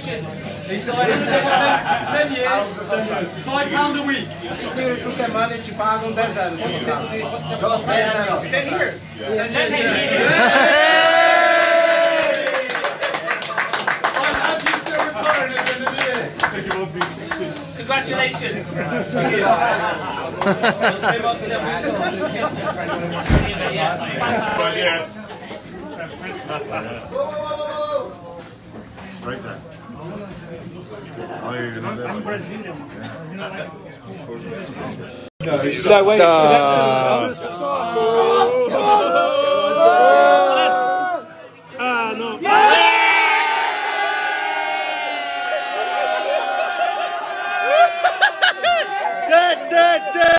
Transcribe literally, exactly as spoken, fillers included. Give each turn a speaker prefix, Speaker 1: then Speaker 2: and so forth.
Speaker 1: Congratulations. He signed in ten years, five pounds a week.
Speaker 2: cinco euros por semana eles te pagam dez anos de contrato. dez anos. ten years.
Speaker 1: ten years. I'm happy you're still retiring at the end of the year. Congratulations.
Speaker 3: Right there. Oh, you're gonna live.
Speaker 4: I'm Brazilian.
Speaker 3: No,
Speaker 4: wait.
Speaker 3: uh,